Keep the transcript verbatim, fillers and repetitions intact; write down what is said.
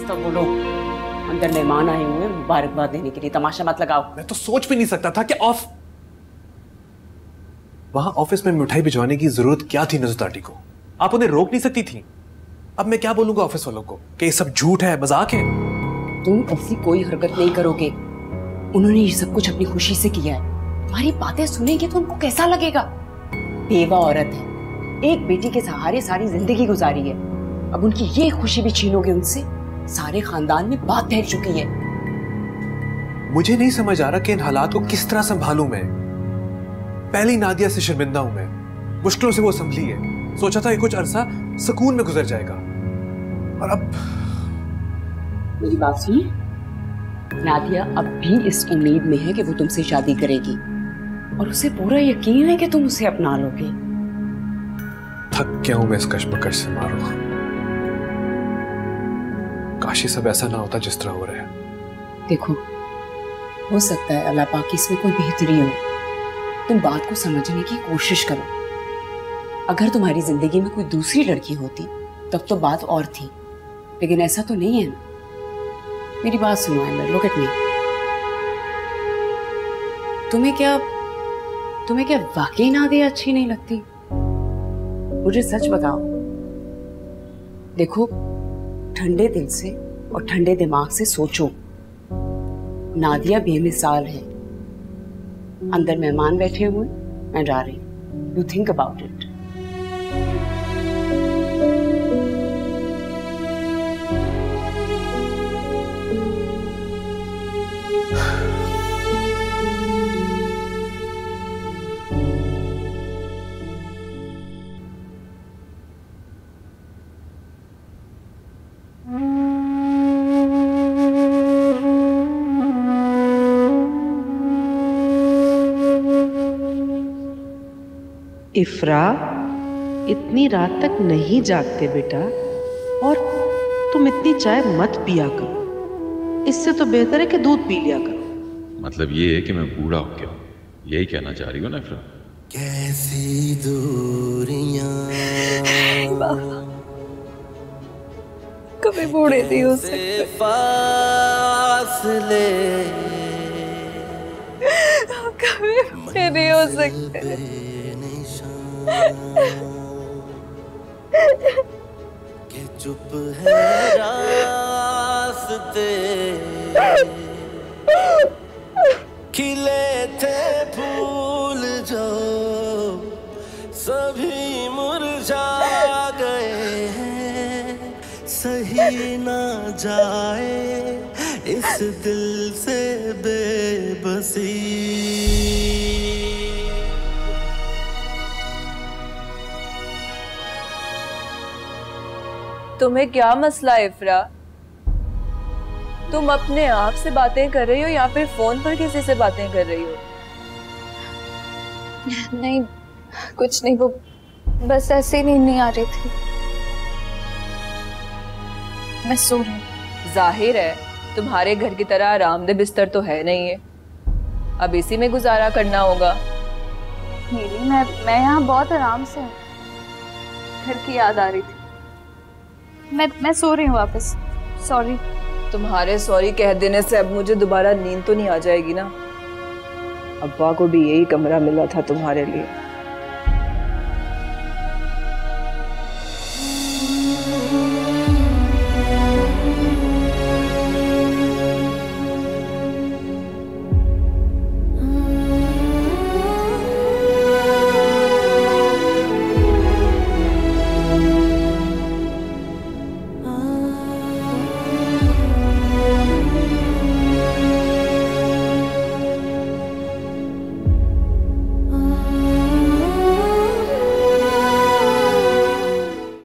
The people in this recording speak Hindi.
तो बोलो, अंदर मेहमान आए हुए मुबारकबाद देने के लिए, तमाशा मत लगाओ। मैं तो सोच भी नहीं सकता था कि ऑफ वहां ऑफिस में मिठाई भिजवाने की जरूरत क्या थी नज़र आंटी को? आप उन्हें रोक नहीं सकती थी। अब मैं क्या बोलूंगा ऑफिस वालों को कि ये सब झूठ है, मजाक है? तुम ऐसी कोई हरकत नहीं करोगे। उन्होंने ये सब कुछ अपनी खुशी से किया है। तुम्हारी बातें सुनेंगे तो उनको कैसा लगेगा? बेवा औरत है, एक बेटी के सहारे सारी जिंदगी गुजारी है, अब उनकी ये खुशी भी छीनोगे उनसे? सारे खानदान में बात फैल चुकी है। मुझे नहीं समझ आ रहा कि इन हालात को किस तरह संभालूं मैं। पहली नादिया से शर्मिंदा हूं मैं, मुश्किलों से वो संभली है। सोचा था ये कुछ अरसा सुकून में गुजर जाएगा, और अब मेरी बात सुनिए, नादिया अब भी इस उम्मीद में है कि वो तुमसे शादी करेगी, और उसे पूरा यकीन है कि तुम उसे अपना लोगे। थक गया हूं मैं इस कश्मकश से मारो। काश ये सब ऐसा ना होता जिस तरह हो रहा है। देखो, हो सकता है अल्लाह पाक इसमें कोई बेहतरी हो। तुम बात को समझने की कोशिश करो। अगर तुम्हारी जिंदगी में कोई दूसरी लड़की होती तब तो बात और थी, लेकिन ऐसा तो नहीं है ना। मेरी बात सुनो आमिर, लुक एट मी। तुम्हें क्या तुम्हें क्या वाकई नादिया अच्छी नहीं लगती? मुझे सच बताओ। देखो, ठंडे दिल से और ठंडे दिमाग से सोचो। नादिया बेमिसाल है। अंदर मेहमान बैठे हुए, मैं जा रही हूं। You think about it. Ifra, इतनी रात तक नहीं जागते बेटा, और तुम इतनी चाय मत पिया करो। इससे तो बेहतर है कि दूध पी लिया करो। मतलब ये है कि मैं बूढ़ा हो गया हूं, यही कहना चाह रही हो ना इफ्रा? कैसी दूरियां कभी बूढ़े नहीं हो सकते, फासले कभी बूढ़े नहीं हो सकते। के चुप है रास्ते, खिले थे फूल जो सभी मुरझा गए हैं। सही ना जाए इस दिल से बेबसी। तुम्हें क्या मसला है इफ्रा? तुम अपने आप से बातें कर रही हो या फिर फोन पर किसी से बातें कर रही हो? नहीं, कुछ नहीं, वो बस ऐसे ही नींद नहीं आ रही थी। मैं सो रही हूँ। जाहिर है तुम्हारे घर की तरह आरामदेह बिस्तर तो है नहीं है, अब इसी में गुजारा करना होगा। मेरी मैं मैं यहाँ बहुत आराम से हूँ। घर की याद आ रही थी। मैं मैं सो रही हूँ वापस। सॉरी। तुम्हारे सॉरी कह देने से अब मुझे दोबारा नींद तो नहीं आ जाएगी ना? अब्बा को भी यही कमरा मिला था तुम्हारे लिए।